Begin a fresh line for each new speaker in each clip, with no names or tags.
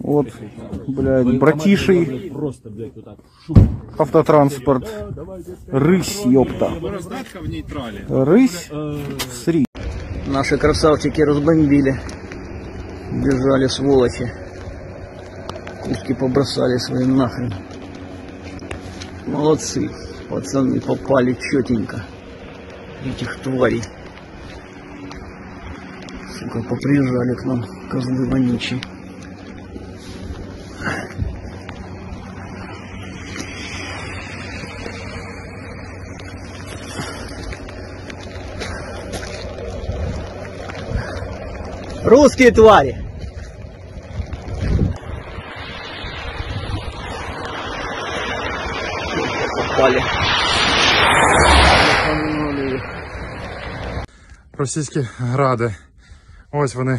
Вот, блядь, братишей. Автотранспорт. Рысь, ёпта. Рысь с Ри. Наши красавчики разбомбили. Бежали, сволочи. Куски побросали свои нахрен. Молодцы. Пацаны попали четенько. Этих тварей. Сука, поприезжали к нам козлы вонючие. Русские твари! Попали.
Російські гради. Ось вони.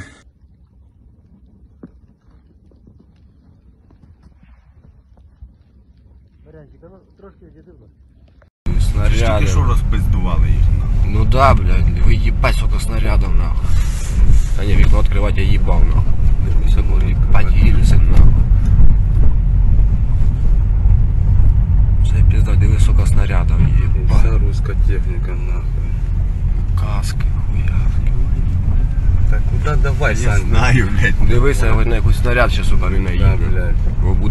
Снаряди. Тільки що розпиздували їх, нахуй. Ну да, блядь, ви їбать, сука, снарядом, нахуй. Та не, вікно відкривати, я їбав, нахуй. Дивися, може, їбать, їлися, нахуй. Це пізда, диви, сука, снарядом, їбать.
Вся руська техніка, нахуй.
Каски, хуявки.
Так куди давай, Сань?
Знаю, блядь. Дивися, хоч на якийсь снаряд ще, сука, не наїде.
Да, блядь.